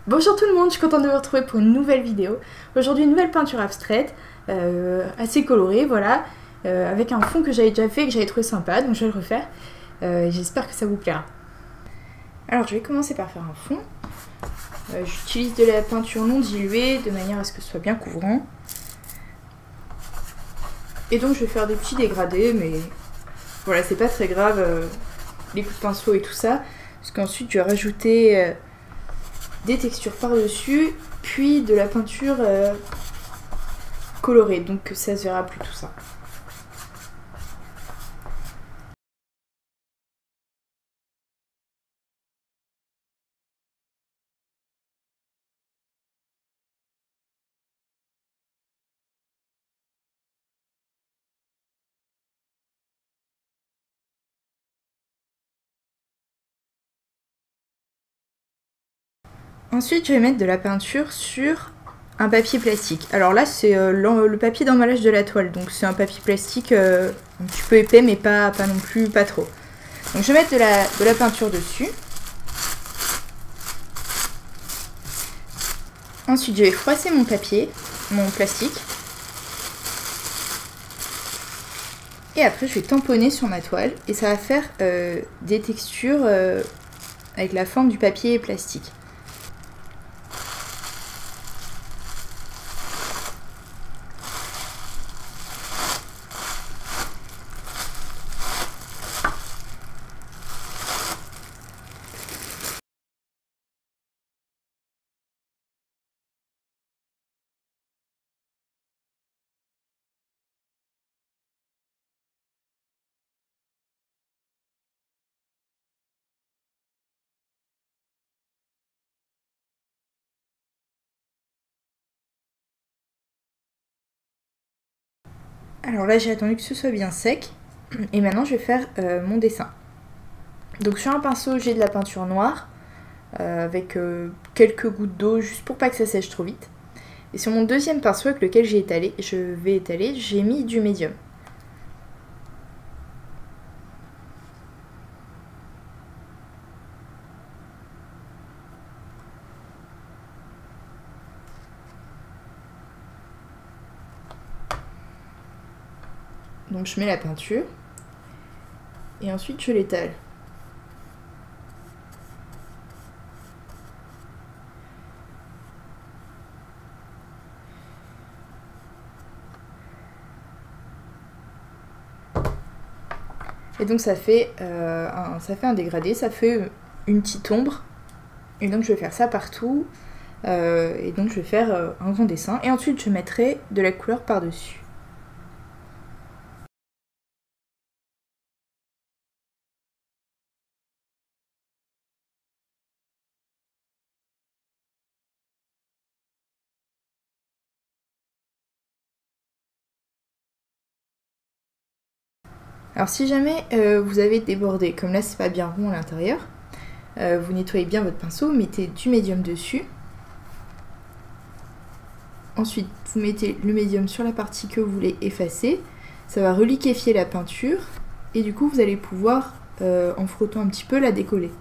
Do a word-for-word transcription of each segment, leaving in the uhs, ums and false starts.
Bonjour tout le monde, je suis contente de vous retrouver pour une nouvelle vidéo. Aujourd'hui une nouvelle peinture abstraite, euh, assez colorée, voilà, euh, avec un fond que j'avais déjà fait et que j'avais trouvé sympa, donc je vais le refaire. Euh, J'espère que ça vous plaira. Alors je vais commencer par faire un fond. Euh, J'utilise de la peinture non diluée, de manière à ce que ce soit bien couvrant. Et donc je vais faire des petits dégradés, mais voilà, c'est pas très grave, euh, les coups de pinceau et tout ça, parce qu'ensuite je vais rajouter euh, des textures par-dessus, puis de la peinture euh, colorée, donc ça se verra plus tout ça. Ensuite, je vais mettre de la peinture sur un papier plastique. Alors là, c'est euh, le papier d'emballage de la toile, donc c'est un papier plastique euh, un petit peu épais, mais pas, pas non plus, pas trop. Donc je vais mettre de la, de la peinture dessus. Ensuite, je vais froisser mon papier, mon plastique. Et après, je vais tamponner sur ma toile et ça va faire euh, des textures euh, avec la forme du papier plastique. Alors là, j'ai attendu que ce soit bien sec. Et maintenant, je vais faire euh, mon dessin. Donc sur un pinceau, j'ai de la peinture noire. Euh, avec euh, quelques gouttes d'eau, juste pour pas que ça sèche trop vite. Et sur mon deuxième pinceau avec lequel j'ai étalé, je vais étaler, j'ai mis du médium. Donc je mets la peinture et ensuite je l'étale. Et donc ça fait, euh, un, ça fait un dégradé, ça fait une petite ombre. Et donc je vais faire ça partout. Euh, et donc je vais faire euh, un grand dessin. Et ensuite je mettrai de la couleur par-dessus. Alors si jamais euh, vous avez débordé, comme là c'est pas bien rond à l'intérieur, euh, vous nettoyez bien votre pinceau, mettez du médium dessus. Ensuite, vous mettez le médium sur la partie que vous voulez effacer. Ça va reliquéfier la peinture et du coup, vous allez pouvoir, euh, en frottant un petit peu, la décoller.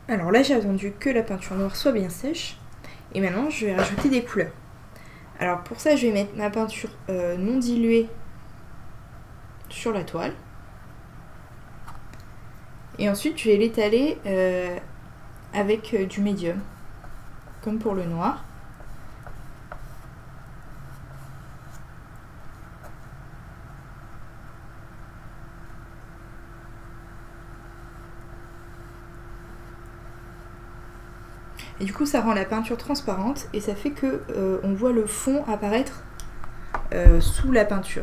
Alors là, j'ai attendu que la peinture noire soit bien sèche. Et maintenant, je vais rajouter des couleurs. Alors pour ça, je vais mettre ma peinture euh, non diluée sur la toile. Et ensuite, je vais l'étaler euh, avec euh, du médium, comme pour le noir. Et du coup, ça rend la peinture transparente et ça fait que euh, on voit le fond apparaître euh, sous la peinture.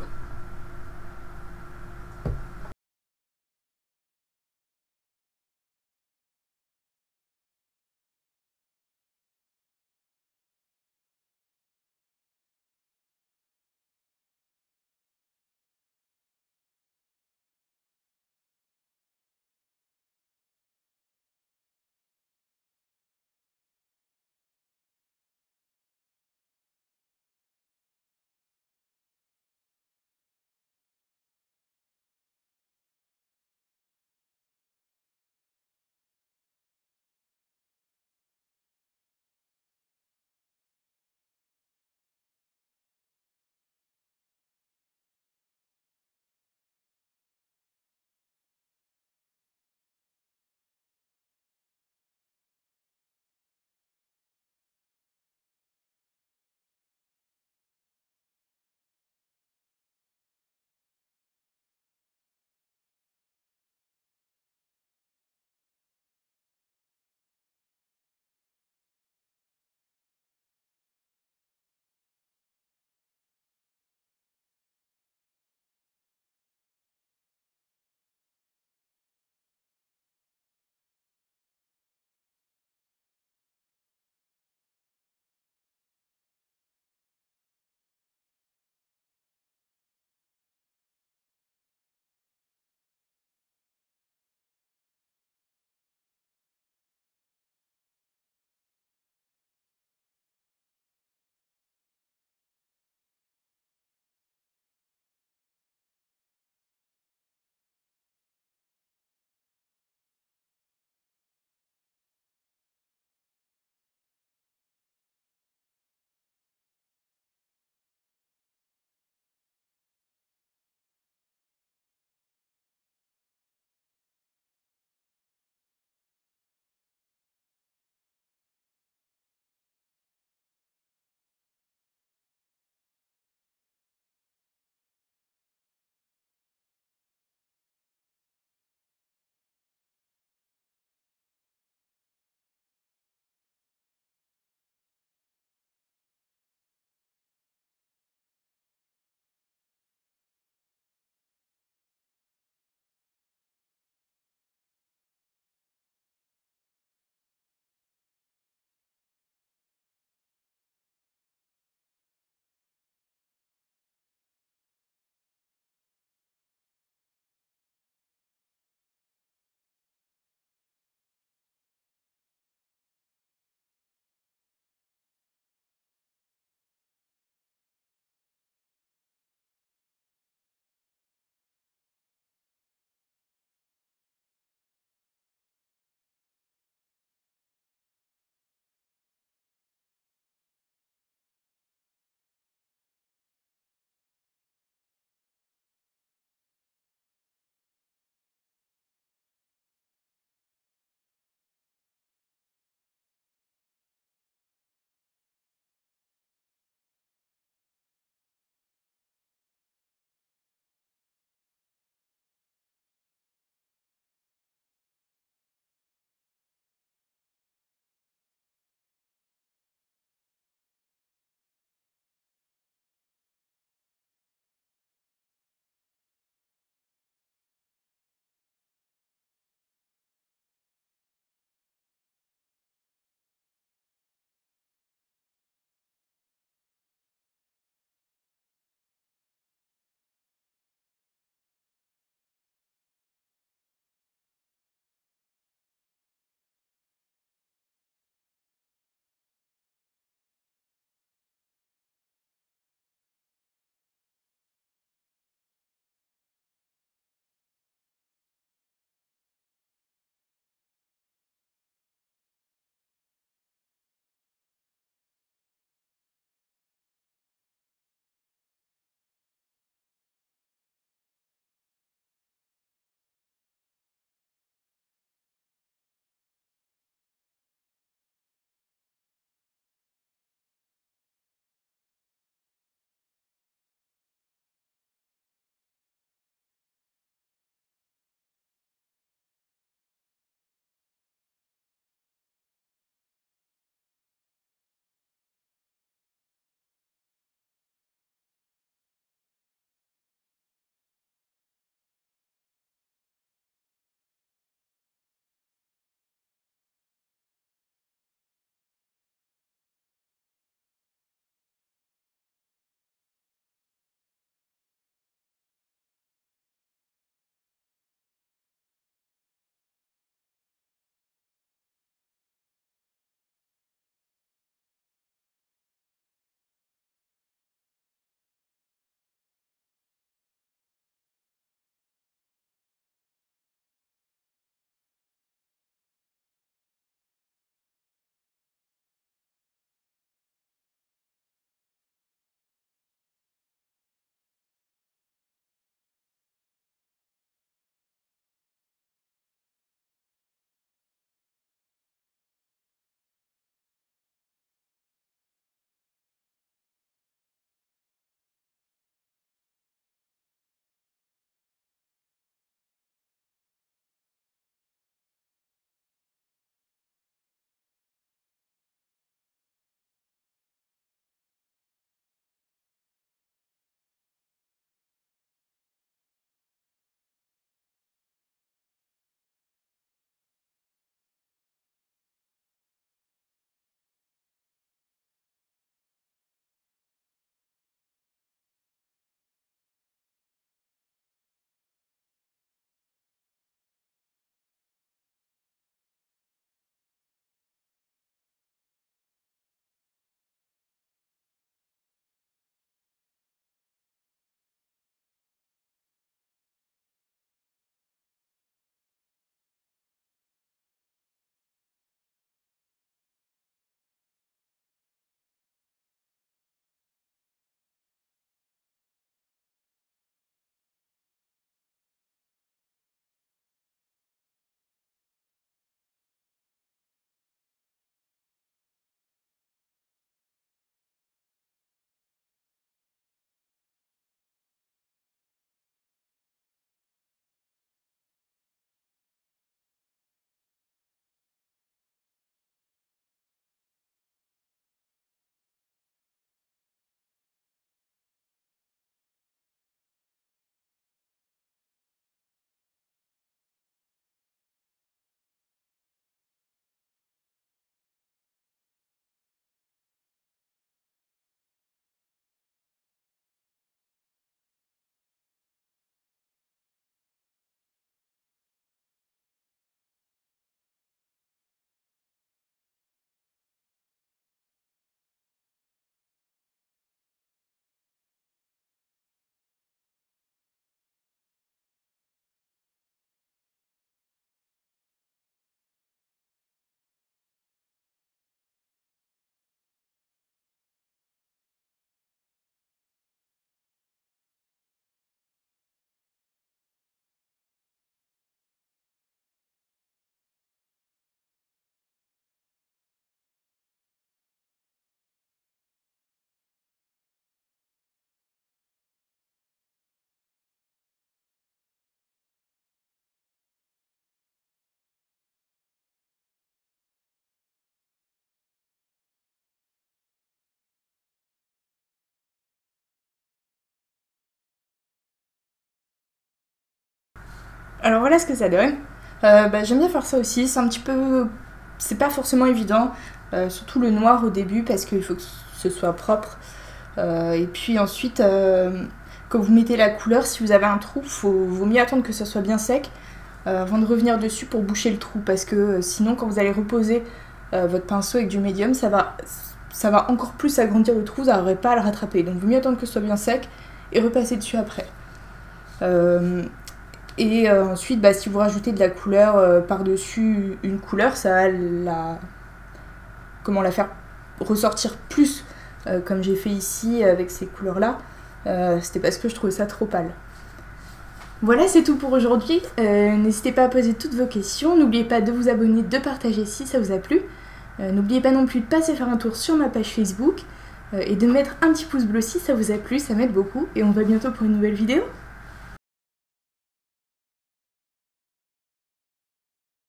Alors voilà ce que ça donne. Euh, bah, j'aime bien faire ça aussi, c'est un petit peu... c'est pas forcément évident, euh, surtout le noir au début parce qu'il faut que ce soit propre. Euh, et puis ensuite, euh, quand vous mettez la couleur, si vous avez un trou, faut, vaut mieux attendre que ça soit bien sec euh, avant de revenir dessus pour boucher le trou, parce que euh, sinon quand vous allez reposer euh, votre pinceau avec du médium, ça va, ça va encore plus agrandir le trou, vous n'arriverez pas à le rattraper. Donc vaut mieux attendre que ce soit bien sec et repasser dessus après. Euh, et euh, ensuite, bah, si vous rajoutez de la couleur euh, par-dessus une couleur, ça va la... comment la faire ressortir plus, euh, comme j'ai fait ici avec ces couleurs-là. Euh, C'était parce que je trouvais ça trop pâle. Voilà, c'est tout pour aujourd'hui. Euh, N'hésitez pas à poser toutes vos questions. N'oubliez pas de vous abonner, de partager si ça vous a plu. Euh, N'oubliez pas non plus de passer faire un tour sur ma page Facebook euh, et de mettre un petit pouce bleu si ça vous a plu, ça m'aide beaucoup. Et on se voit bientôt pour une nouvelle vidéo.